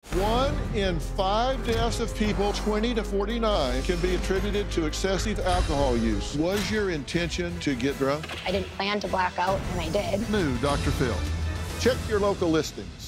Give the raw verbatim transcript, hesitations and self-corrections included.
One in five deaths of people twenty to forty-nine can be attributed to excessive alcohol use. Was your intention to get drunk? I didn't plan to black out, and I did. New Doctor Phil. Check your local listings.